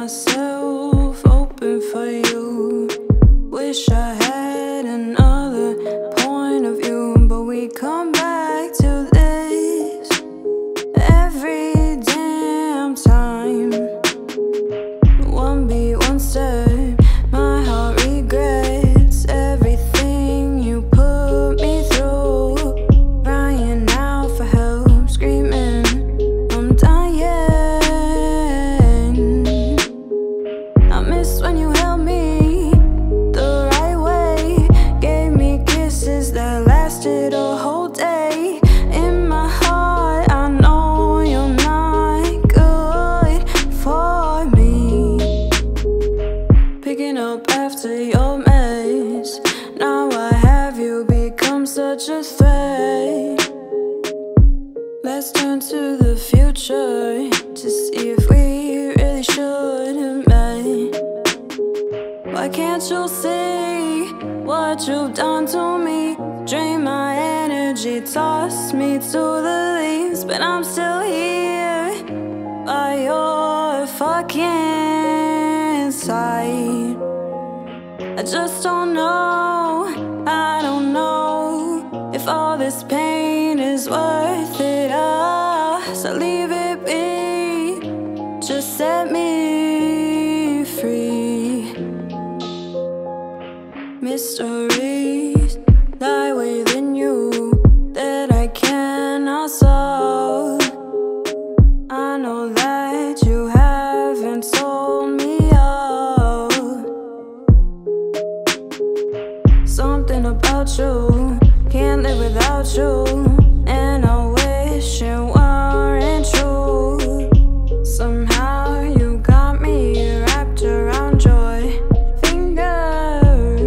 myself open for you. Wish I had another point of view, but we come back to this every damn time. One beat, one step, my heart regrets everything you put me through. Crying out for help, screaming, I'm dying. I miss when you held me the right way, gave me kisses that lasted a whole day. In my heart, I know you're not good for me. Picking up after your mess, now why have you become such a threat? Let's turn to the future to see if we really should have met. Why can't you see what you've done to me? Drain my energy, toss me to the leaves, but I'm still here by your fucking side. I just don't know, I don't know if all this pain is worth it. So leave it be, just set me free. Mysteries lie within you that I cannot solve. I know that you haven't told me of. Something about you, can't live without you, and I wish it weren't true. Somehow you got me wrapped around your finger,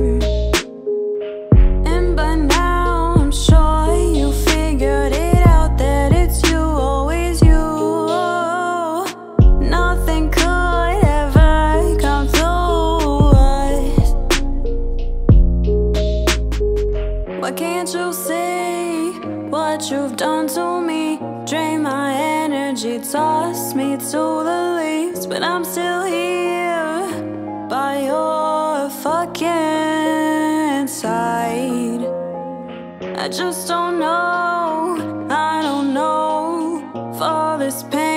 and by now I'm sure you figured it out, that it's you, always you. Nothing could ever come through us. Why can't you see what you've done to me? Drain my energy, toss me to the leaves, but I'm still here by your fucking side. I just don't know, I don't know if all this pain